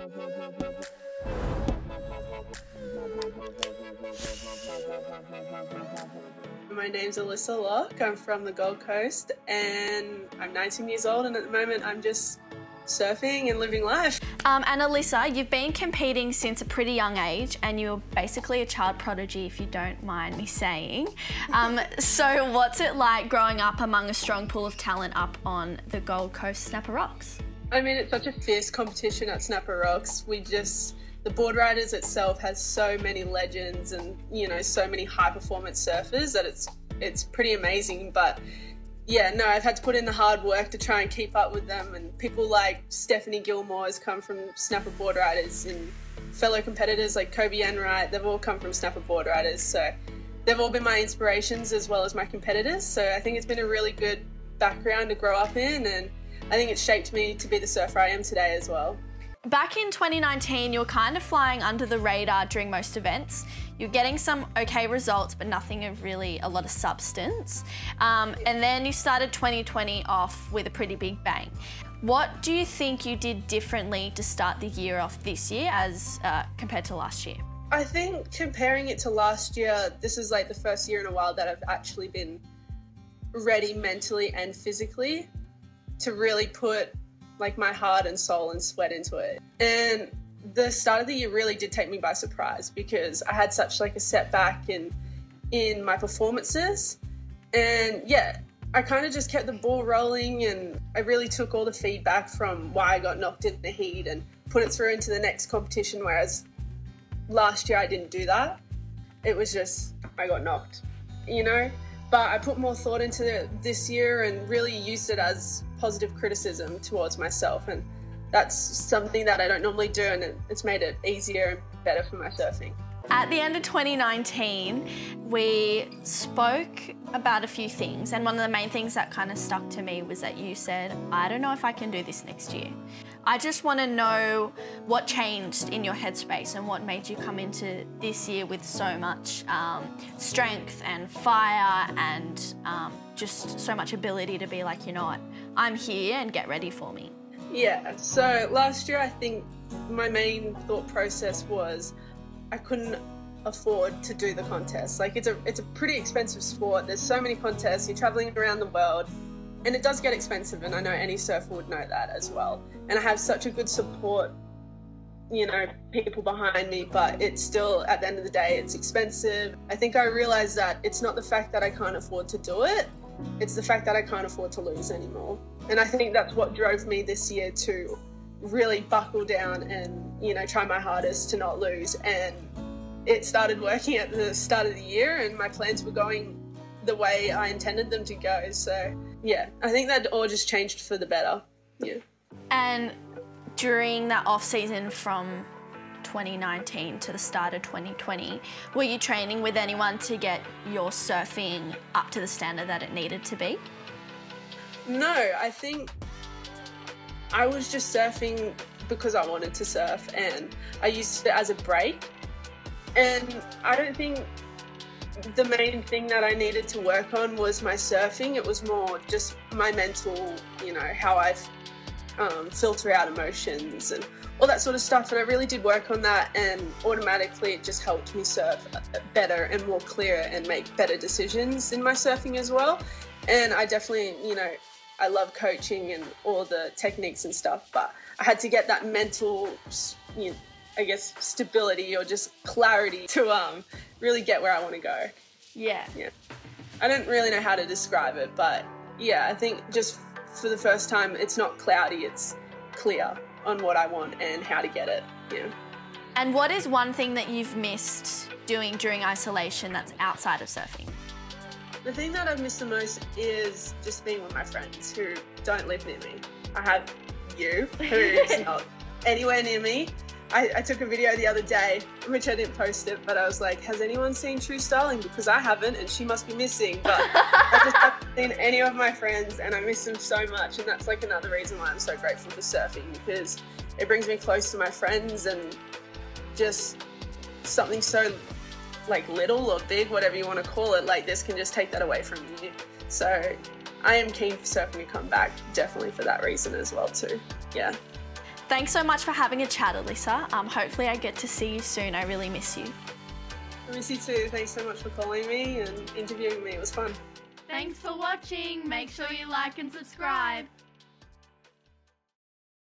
My name's Alyssa Lock. I'm from the Gold Coast and I'm 19 years old, and at the moment I'm just surfing and living life. And Alyssa, you've been competing since a pretty young age and you're basically a child prodigy, if you don't mind me saying. So what's it like growing up among a strong pool of talent up on the Gold Coast Snapper Rocks? I mean, it's such a fierce competition at Snapper Rocks. The board riders itself has so many legends and, you know, so many high performance surfers that it's pretty amazing. But yeah, no, I've had to put in the hard work to try and keep up with them, and people like Stephanie Gilmore has come from Snapper board riders, and fellow competitors like Kobe Enright, they've all come from Snapper board riders. So they've all been my inspirations as well as my competitors. So I think it's been a really good background to grow up in, and I think it's shaped me to be the surfer I am today as well. Back in 2019, you were kind of flying under the radar during most events. You're getting some okay results, but nothing of really a lot of substance. And then you started 2020 off with a pretty big bang. What do you think you did differently to start the year off this year as compared to last year? I think comparing it to last year, this is like the first year in a while that I've actually been ready mentally and physically to really put like my heart and soul and sweat into it. And the start of the year really did take me by surprise because I had such like a setback in my performances. And yeah, I kind of just kept the ball rolling, and I really took all the feedback from why I got knocked in the heat and put it through into the next competition, whereas last year I didn't do that. It was just, I got knocked, you know? But I put more thought into it this year and really used it as positive criticism towards myself, and that's something that I don't normally do, and it's made it easier and better for my surfing. At the end of 2019, we spoke about a few things, and one of the main things that kind of stuck to me was that you said, I don't know if I can do this next year. I just want to know what changed in your headspace and what made you come into this year with so much strength and fire and just so much ability to be like, you know what, I'm here and get ready for me. Yeah, so last year I think my main thought process was I couldn't afford to do the contest. Like it's a pretty expensive sport. There's so many contests, you're traveling around the world, and it does get expensive, and I know any surfer would know that as well. And I have such a good support, you know, people behind me, but it's still, at the end of the day, it's expensive. I think I realized that it's not the fact that I can't afford to do it, it's the fact that I can't afford to lose anymore. And I think that's what drove me this year to really buckle down and, you know, try my hardest to not lose. And it started working at the start of the year, and my plans were going the way I intended them to go. So yeah, I think that all just changed for the better. Yeah. And during that off season from 2019 to the start of 2020, were you training with anyone to get your surfing up to the standard that it needed to be? No, I think I was just surfing because I wanted to surf, and I used it as a break. And I don't think the main thing that I needed to work on was my surfing. It was more just my mental, you know, how I filter out emotions and all that sort of stuff. And I really did work on that, and automatically it just helped me surf better and more clear and make better decisions in my surfing as well. And I definitely, you know, I love coaching and all the techniques and stuff, but I had to get that mental, you know, I guess, stability or just clarity to really get where I want to go. Yeah. Yeah. I don't really know how to describe it, but yeah, I think just for the first time, it's not cloudy, it's clear on what I want and how to get it. Yeah. And what is one thing that you've missed doing during isolation that's outside of surfing? The thing that I've missed the most is just being with my friends who don't live near me. I have you, who is not anywhere near me. I took a video the other day, which I didn't post it, but I was like, has anyone seen True Styling? Because I haven't, and she must be missing. But I just haven't seen any of my friends, and I miss them so much. And that's like another reason why I'm so grateful for surfing, because it brings me close to my friends, and just something so like little or big, whatever you want to call it, like this can just take that away from you. So I am keen for surfing to come back, definitely for that reason as well too. Yeah. Thanks so much for having a chat, Alyssa. Hopefully I get to see you soon. I really miss you. I miss you too. Thanks so much for calling me and interviewing me. It was fun. Thanks for watching. Make sure you like and subscribe.